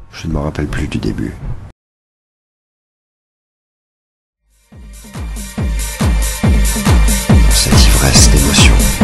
Je ne me rappelle plus du début. Dans cette ivresse d'émotion.